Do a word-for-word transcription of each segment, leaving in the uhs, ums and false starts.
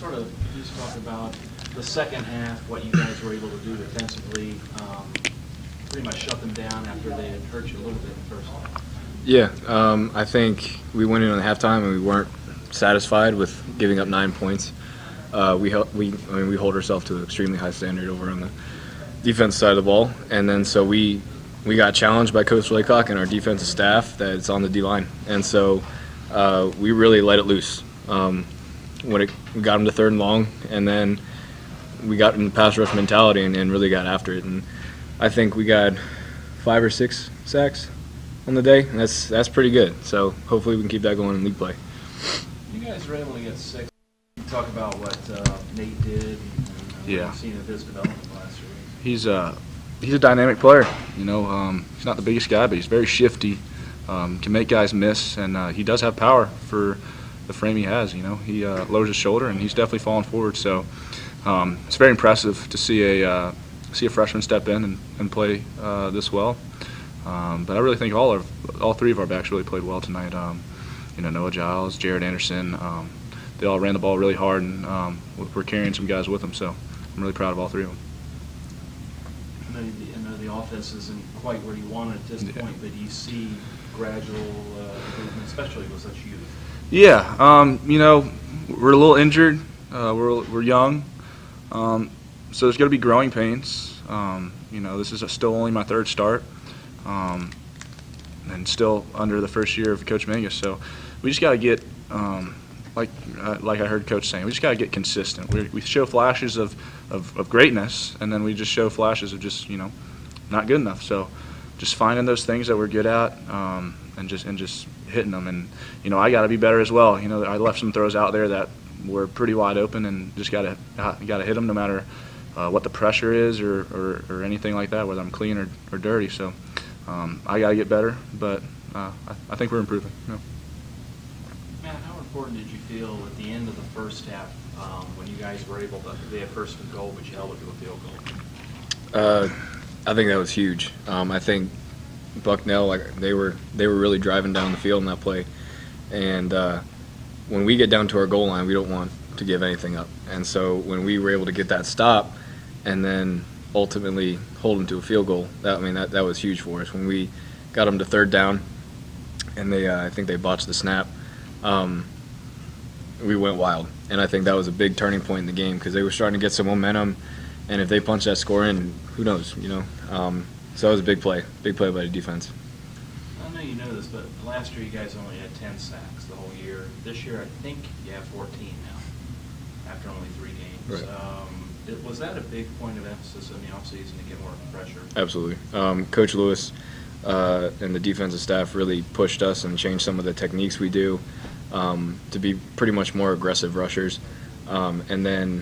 sort of just talk about the second half, what you guys were able to do defensively, um, pretty much shut them down after they had hurt you a little bit in the first half. Yeah, um, I think we went in on halftime and we weren't satisfied with giving up nine points. Uh, we, we, I mean, we hold ourselves to an extremely high standard over on the defense side of the ball, and then so we we got challenged by Coach Laycock and our defensive staff that's on the D-line, and so uh, we really let it loose. Um, when it, we got them to third and long, and then we got in the pass rush mentality and, and really got after it. And I think we got five or six sacks on the day, and that's that's pretty good. So hopefully we can keep that going in league play. You guys were able to get six. You talk about what uh, Nate did and, and yeah. what you've seen of his development last year. He's a he's a dynamic player. You know, um, he's not the biggest guy, but he's very shifty. Um, can make guys miss, and uh, he does have power for the frame he has. You know, he uh, lowers his shoulder, and he's definitely falling forward. So um, it's very impressive to see a uh, see a freshman step in and, and play uh, this well. Um, but I really think all of all three of our backs really played well tonight. Um, you know, Noah Giles, Jared Anderson, um, they all ran the ball really hard, and um, we're carrying some guys with them. So I'm really proud of all three of them. I know the, I know the offense isn't quite where you want it at this Yeah. point, but do you see gradual uh, improvement, especially with such youth? Yeah, um, you know, we're a little injured. Uh, we're we're young, um, so there's going to be growing pains. Um, you know, this is a, still only my third start, um, and still under the first year of Coach Mangus. So we just got to get, um, like uh, like I heard Coach saying, we just got to get consistent. We we show flashes of, of of greatness, and then we just show flashes of just you know not good enough. So just finding those things that we're good at, um, and just and just hitting them. And you know, I got to be better as well. You know, I left some throws out there that were pretty wide open, and just got to got to hit them no matter uh, what the pressure is or, or or anything like that, whether I'm clean or, or dirty. So um, I got to get better, but uh, I, I think we're improving. You know. Matt, how important did you feel at the end of the first half um, when you guys were able to, they had first and goal, but you held it to a field goal? Uh, I think that was huge. Um, I think Bucknell, like they were, they were really driving down the field in that play, and uh, when we get down to our goal line, we don't want to give anything up. And so when we were able to get that stop, and then ultimately hold them to a field goal, that I mean that that was huge for us. When we got them to third down, and they, uh, I think they botched the snap. Um, we went wild, and I think that was a big turning point in the game because they were starting to get some momentum, and if they punch that score in, who knows, you know. Um, so it was a big play, big play by the defense. I know you know this, but last year you guys only had ten sacks the whole year. This year I think you have fourteen now, after only three games. Right. Um, it, was that a big point of emphasis in the offseason to get more pressure? Absolutely. Um, Coach Lewis uh, and the defensive staff really pushed us and changed some of the techniques we do um, to be pretty much more aggressive rushers. Um, and then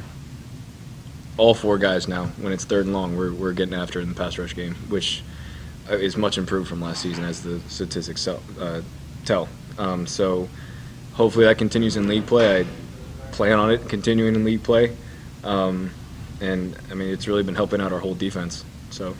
all four guys now, when it's third and long, we're, we're getting after it in the pass rush game, which is much improved from last season as the statistics uh, tell. Um, so hopefully that continues in league play. I plan on it continuing in league play. Um, and, I mean, it's really been helping out our whole defense. So.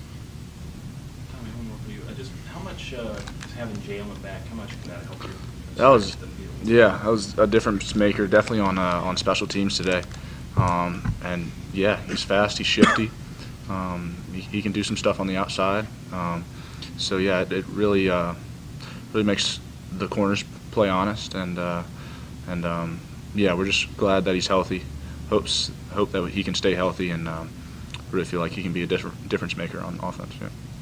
Tommy, one more for you. Uh, just how much uh, having Jalen back, how much can that help you? That was, yeah, that was a difference maker, definitely on uh, on special teams today. Um, and yeah, he's fast, he's shifty. Um, he, he can do some stuff on the outside. Um, so yeah, it, it really uh, really makes the corners play honest, and uh, and um, yeah, we're just glad that he's healthy. Hopes hope that he can stay healthy, and um, really feel like he can be a different difference maker on offense. Yeah.